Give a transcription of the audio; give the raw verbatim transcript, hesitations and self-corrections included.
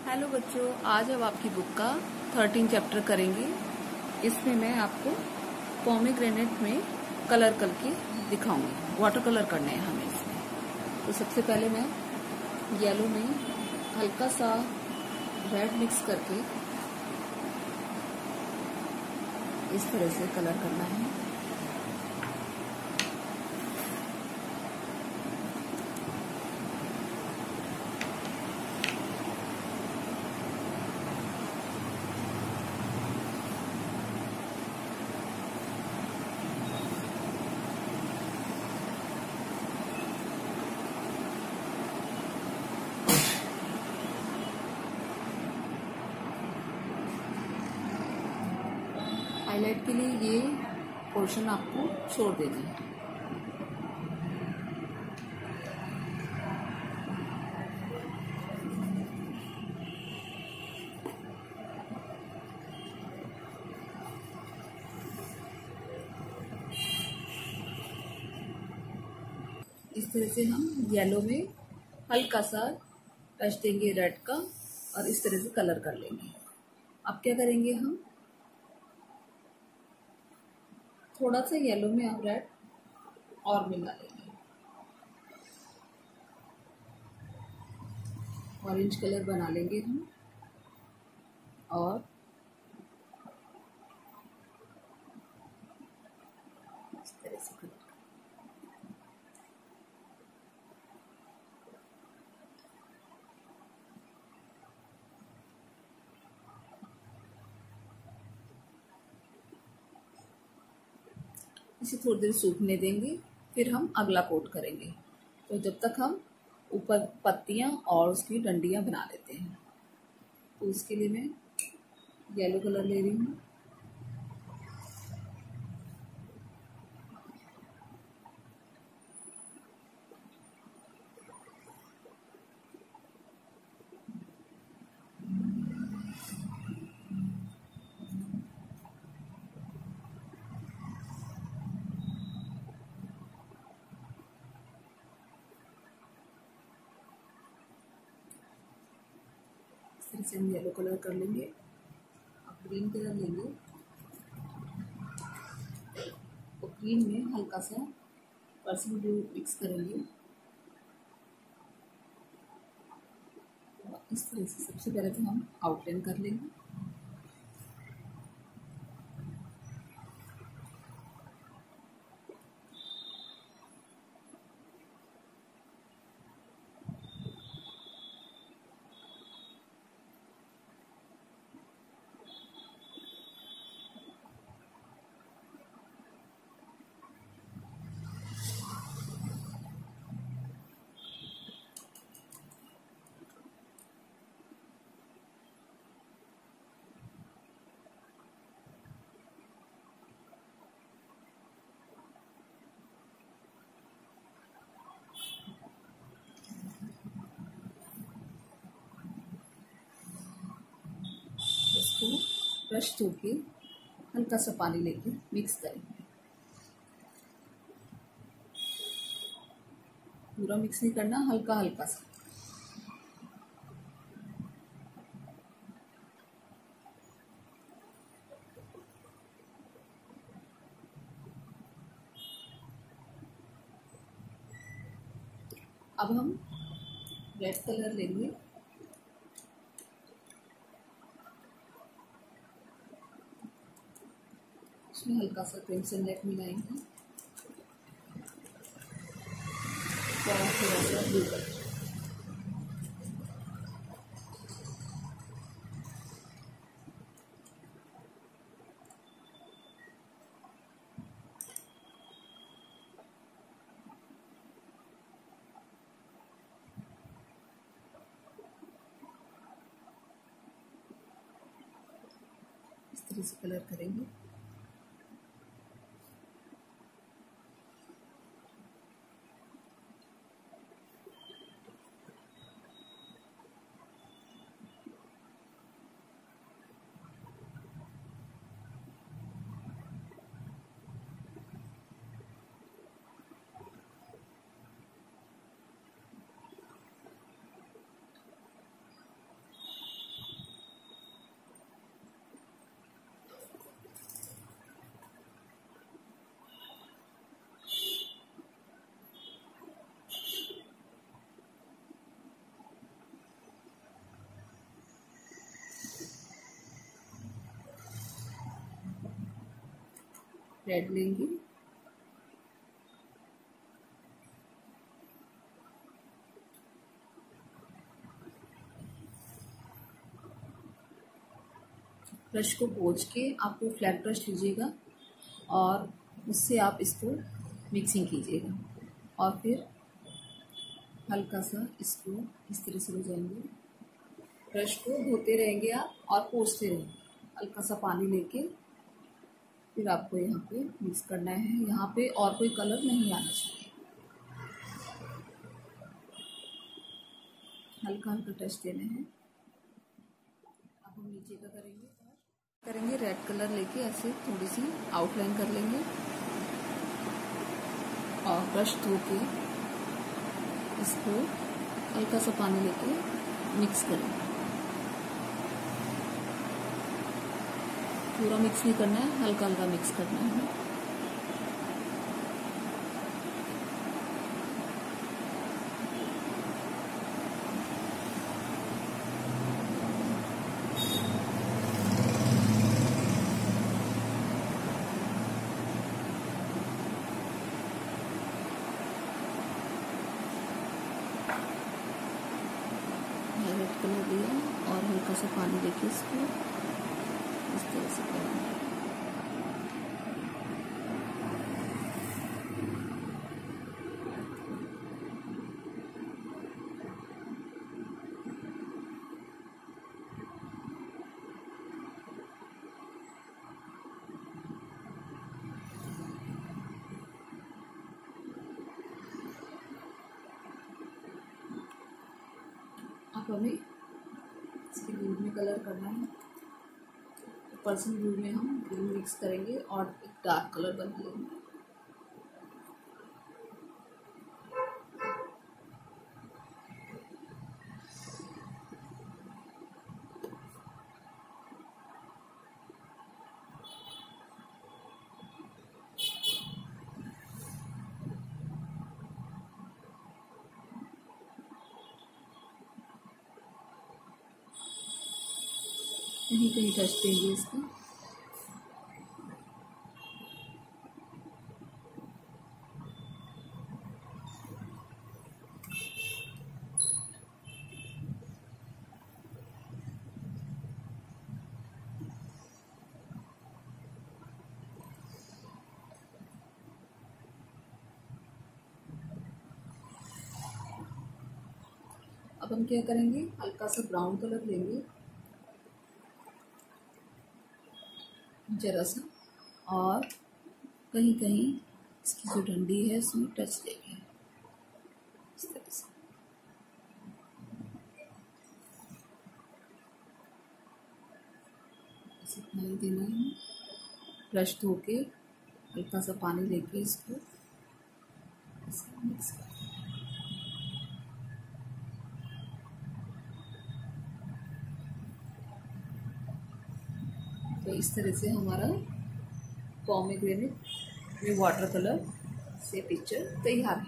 Hello बच्चों, आज हम आपकी बुक का थर्टीन चैप्टर करेंगे। इसमें मैं आपको पोमेग्रेनेट में कलर करके दिखाऊंगी। वाटर कलर करने हैं हमें इसमें। तो सबसे पहले मैं येलो में हल्का सा रेड मिक्स करके इस तरह से कलर करना है। हाईलाइट के लिए ये पोर्शन आपको छोड़ देना है। इस तरह से हम येलो में हल्का सा टच देंगे रेड का और इस तरह से कलर कर लेंगे। अब क्या करेंगे, हम थोड़ा सा येलो में अब रेड और मिला लेंगे। ऑरेंज कलर बना लेंगे हम और इस तरह से कलर। इसे थोड़ी देर सूखने देंगे, फिर हम अगला कोट करेंगे। तो जब तक हम ऊपर पत्तियां और उसकी डंडियां बना लेते हैं। तो उसके लिए मैं येलो कलर ले रही हूँ। इसे हम येलो कलर कर लेंगे। अब ग्रीन कलर लेंगे और ग्रीन में हल्का सा पर्सन ब्लू मिक्स करेंगे। इस तरह से सबसे पहले तो हम आउटलाइन कर लेंगे। इसको ब्रश धो के हल्का सा पानी लेके मिक्स करेंगे। पूरा मिक्स नहीं करना, हल्का हल्का सा। अब हम रेड कलर लेंगे। इसमें हल्का सा क्रिम्सन रेड मिलाएंगे और थोड़ा सा ब्लू कलर। इस तरह से कलर करेंगे। रेड लेंगे, ब्रश को पोंछ के आपको फ्लैट ब्रश लीजिएगा और उससे आप इसको मिक्सिंग कीजिएगा और फिर हल्का सा इसको इस तरह से ले जाएंगे। ब्रश को धोते रहेंगे आप और पोंछते रहेंगे, हल्का सा पानी लेके फिर आपको यहाँ पे मिक्स करना है। यहाँ पे और कोई कलर नहीं आना चाहिए, हल्का हल्का टच देना है। अब हम नीचे का करेंगे करेंगे रेड कलर लेके ऐसे थोड़ी सी आउटलाइन कर लेंगे और ब्रश धो के इसको हल्का सा पानी लेके मिक्स करेंगे। पूरा मिक्स नहीं करना है, हल्का हल्का मिक्स करना है। रेड कलर लिया और हल्का सा पानी लेके इसको इस तरह से करेंगे। अब हमें इसके दूध में कलर करना है। पर्सन ब्लू में हम ब्लू मिक्स करेंगे और एक डार्क कलर बना लेंगे। कहीं कहीं टच देंगे इसका। अब हम क्या करेंगे, हल्का सा ब्राउन कलर लेंगे जरा सा और कहीं कहीं इसकी जो डंडी है उसमें टच देंगे इस तरह से। ऐसे पानी देना है, ब्रश धो के हल्का सा पानी लेके इसको मिक्स कर। तो इस तरह से हमारा पोमेग्रेनेट में वाटर कलर से पिक्चर तैयार है।